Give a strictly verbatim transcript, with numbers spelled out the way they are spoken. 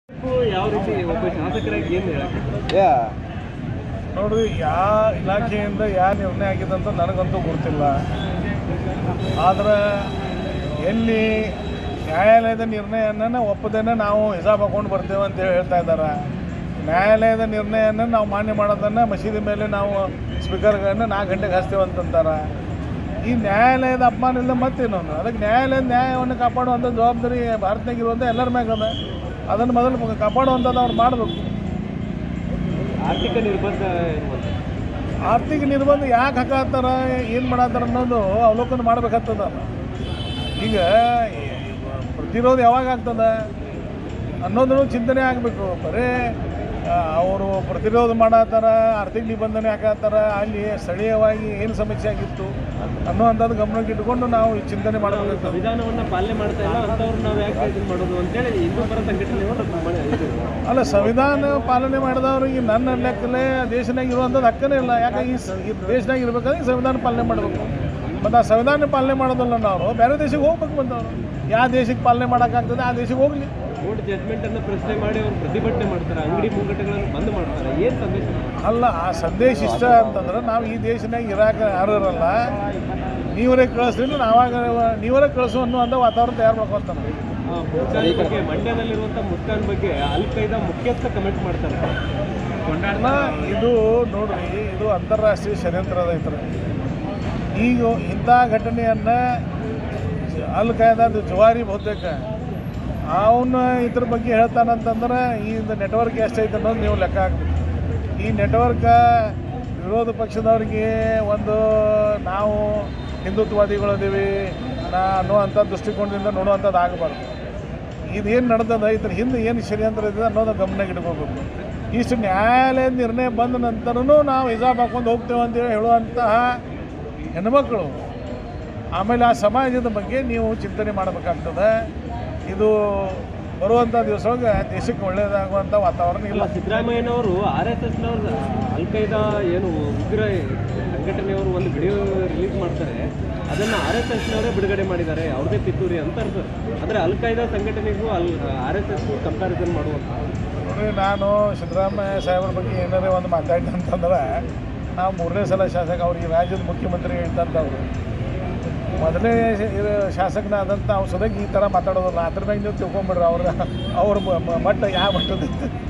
ಯಾವ ರೀತಿ ಒಬ್ಬ ಶಾಸಕರಾಗಿ ಏನು ಹೇಳಕ್ಕೆ ನೋಡ್ರಿ, ಯಾವ ಇಲಾಖೆಯಿಂದ ಯಾವ ನಿರ್ಣಯ ಆಗಿದೆ ಅಂತ ನನಗಂತೂ ಗೊತ್ತಿಲ್ಲ. ಆದರೆ ಎಲ್ಲಿ ನ್ಯಾಯಾಲಯದ ನಿರ್ಣಯನ ಒಪ್ಪದೇನೆ ನಾವು ಹಿಸಾಬ್ ಹಾಕೊಂಡು ಬರ್ತೇವೆ ಅಂತೇಳಿ ಹೇಳ್ತಾ ಇದ್ದಾರೆ. ನ್ಯಾಯಾಲಯದ ನಿರ್ಣಯನ ನಾವು ಮಾನ್ಯ ಮಾಡೋದನ್ನು ಮಸೀದಿ ಮೇಲೆ ನಾವು ಸ್ಪೀಕರ್ಗಳನ್ನು ನಾಲ್ಕು ಗಂಟೆಗೆ ಹಚ್ತೇವೆ ಅಂತಂತಾರೆ. ಈ ನ್ಯಾಯಾಲಯದ ಅಪಮಾನ ಇಲ್ಲ ಮತ್ತೇನು? ಅದಕ್ಕೆ ನ್ಯಾಯಾಲಯದ ನ್ಯಾಯವನ್ನು ಕಾಪಾಡುವಂಥ ಜವಾಬ್ದಾರಿ ಭಾರತನಾಗಿರುವಂಥ ಎಲ್ಲರ ಮ್ಯಾಗದ. ಅದನ್ನು ಮೊದಲು ಕಾಪಾಡುವಂಥದ್ದು ಅವ್ರು ಮಾಡಬೇಕು. ಆರ್ಥಿಕ ನಿರ್ಬಂಧ ಆರ್ಥಿಕ ನಿರ್ಬಂಧ ಯಾಕೆ ಹಾಕತ್ತಾರ, ಏನು ಮಾಡತ್ತಾರ ಅನ್ನೋದು ಅವಲೋಕನ ಮಾಡಬೇಕಾಗ್ತದ. ಈಗ ಪ್ರತಿರೋಧ ಯಾವಾಗ ಆಗ್ತದೆ ಅನ್ನೋದನ್ನು ಚಿಂತನೆ ಆಗಬೇಕು. ಬರೀ ಅವರು ಪ್ರತಿರೋಧ ಮಾಡತ್ತಾರ, ಆರ್ಥಿಕ ನಿಬಂಧನೆ ಹಾಕತ್ತಾರ, ಅಲ್ಲಿ ಸ್ಥಳೀಯವಾಗಿ ಏನು ಸಮಸ್ಯೆ ಆಗಿತ್ತು ಅನ್ನೋವಂಥದ್ದು ಗಮನಕ್ಕೆ ಇಟ್ಕೊಂಡು ನಾವು ಚಿಂತನೆ ಮಾಡಬೇಕು. ಸಂವಿಧಾನವನ್ನು ಪಾಲನೆ ಮಾಡ್ತಾ ಇಲ್ಲ ಅಂಥವ್ರು ನಾವು ಯಾಕೆ ಇದನ್ನು ಮಾಡೋದು ಅಂತೇಳಿ ಹಿಂದೂಪರ ಸಂಘಟನೆಗಳು ಅಲ್ಲ, ಸಂವಿಧಾನ ಪಾಲನೆ ಮಾಡಿದವ್ರಿಗೆ ನನ್ನ ಲೆಕ್ಕಲೇ ದೇಶನಾಗ ಇರುವಂಥದ್ದು ಹಕ್ಕನೇ ಇಲ್ಲ. ಯಾಕೆ ಈ ದೇಶನಾಗ ಇರ್ಬೇಕಾದ್ರೆ ಈ ಸಂವಿಧಾನ ಪಾಲನೆ ಮಾಡಬೇಕು. ಮತ್ತು ಆ ಸಂವಿಧಾನ ಪಾಲನೆ ಮಾಡೋದಲ್ಲ, ನಾವು ಬೇರೆ ದೇಶಕ್ಕೆ ಹೋಗ್ಬೇಕು. ಬಂದವರು ಯಾವ ದೇಶಕ್ಕೆ ಪಾಲನೆ ಮಾಡೋಕ್ಕಾಗ್ತದೆ ಆ ದೇಶಕ್ಕೆ ಹೋಗಲಿ. ಕೋರ್ಟ್ ಜಡ್ಜ್ಮೆಂಟನ್ನು ಪ್ರಶ್ನೆ ಮಾಡಿ ಅವ್ರು ಪ್ರತಿಭಟನೆ ಮಾಡ್ತಾರೆ, ಅಂಗಡಿ ಮುಂಗಟ್ಟುಗಳನ್ನು ಬಂದ್ ಮಾಡ್ತಾರೆ. ಏನು ಸಂದೇಶ? ಅಲ್ಲ, ಆ ಸಂದೇಶ ಇಷ್ಟ ಅಂತಂದ್ರೆ ನಾವು ಈ ದೇಶನಾಗ ಇರಾಕ ಯಾರು ಇರಲ್ಲ, ನೀವರೇ ಕಳಿಸ್ತೀನಿ, ನಾವಾಗ ನೀವರೇ ಕಳಿಸು ಅನ್ನುವಂಥ ವಾತಾವರಣ ತಯಾರು ಮಾಡ್ಕೊತಾನೆ. ಮುಸ್ಕಾನ್ ಬಗ್ಗೆ, ಮಂಡ್ಯದಲ್ಲಿರುವಂಥ ಮುಸ್ಕಾನ್ ಬಗ್ಗೆ ಅಲ್ ಖೈದಾ ಮುಖ್ಯಸ್ಥ ಕಮೆಂಟ್ ಮಾಡ್ತಾರೆ. ಅಲ್ಲ, ಇದು ನೋಡ್ರಿ, ಇದು ಅಂತಾರಾಷ್ಟ್ರೀಯ ಷಡ್ಯಂತ್ರ ಐತ್ರಿ. ಈಗ ಇಂಥ ಘಟನೆಯನ್ನು ಅಲ್ ಖೈದಾದ ಜವಾರಿ ಬಹುತೇಕ ಅವನು ಇದ್ರ ಬಗ್ಗೆ ಹೇಳ್ತಾನಂತಂದ್ರೆ ಈ ನೆಟ್ವರ್ಕ್ ಎಷ್ಟೈತೆ ಅನ್ನೋದು ನೀವು ಲೆಕ್ಕ ಹಾಕ್ಬೇಕು. ಈ ನೆಟ್ವರ್ಕ ವಿರೋಧ ಪಕ್ಷದವ್ರಿಗೆ ಒಂದು ನಾವು ಹಿಂದುತ್ವವಾದಿಗಳಿದ್ದೀವಿ ನಾ ಅನ್ನುವಂಥ ದೃಷ್ಟಿಕೋನದಿಂದ ನೋಡುವಂಥದ್ದು ಆಗಬಾರ್ದು. ಇದೇನು ನಡೆದದ, ಇದ್ರ ಹಿಂದೆ ಏನು ಷಡ್ಯಂತ್ರ ಇದೆ ಅನ್ನೋದು ಗಮನಕ್ಕೆ ಇಟ್ಕೋಬೇಕು. ಇಷ್ಟು ನ್ಯಾಯಾಲಯದ ನಿರ್ಣಯ ಬಂದ ನಂತರನೂ ನಾವು ಹಿಸಾಬ್ ಹಾಕೊಂಡು ಹೋಗ್ತೇವೆ ಅಂತೇಳಿ ಹೇಳುವಂತಹ ಹೆಣ್ಮಕ್ಳು, ಆಮೇಲೆ ಆ ಸಮಾಜದ ಬಗ್ಗೆ ನೀವು ಚಿಂತನೆ ಮಾಡಬೇಕಾಗ್ತದೆ. ಇದು ಬರುವಂಥ ದಿವಸವಾಗ ದೇಶಕ್ಕೆ ಒಳ್ಳೆಯದಾಗುವಂಥ ವಾತಾವರಣ ಇಲ್ಲ. ಸಿದ್ದರಾಮಯ್ಯನವರು ಆರ್ ಎಸ್ ಎಸ್ನವ್ರು ಅಲ್ ಖೈದಾ ಏನು ಉಗ್ರ ಸಂಘಟನೆಯವರು ಒಂದು ವಿಡಿಯೋ ರಿಲೀಸ್ ಮಾಡ್ತಾರೆ, ಅದನ್ನು ಆರ್ ಎಸ್ ಎಸ್ನವರೇ ಬಿಡುಗಡೆ ಮಾಡಿದ್ದಾರೆ, ಅವ್ರದೇ ಪಿತೂರಿ ಅಂತ ಅರ್ತಾರೆ. ಅಂದರೆ ಅಲ್ ಖೈದಾ ಸಂಘಟನೆಗೂ ಅಲ್ ಆರ್ ಎಸ್ ಎಸ್ಗೂ ಕಂಪ್ಯಾರಿಸನ್ ಮಾಡುವಂಥ ನೋಡಿ, ನಾನು ಸಿದ್ದರಾಮಯ್ಯ ಸಾಹೇಬ್ರ ಬಗ್ಗೆ ಏನಾರೇ ಒಂದು ಮಾತಾಡಿದೆ ಅಂತಂದ್ರೆ ನಾವು ಮೂರನೇ ಸಲ ಶಾಸಕ, ಅವ್ರಿಗೆ ರಾಜ್ಯದ ಮುಖ್ಯಮಂತ್ರಿ ಇದ್ದಂಥವ್ರು, ಮೊದಲೇ ಶಾಸಕನಾದಂಥ ಅವ್ರು ಸದಕ್ಕೆ ಈ ಥರ ಮಾತಾಡೋದಲ್ಲ. ಅದ್ರ ಮ್ಯಾಗ ನೀವು ತಿಳ್ಕೊಂಬಿಡ್ರಿ ಅವ್ರ ಅವ್ರ ಮಟ್ಟ ಯಾವ ಮಟ್ಟದ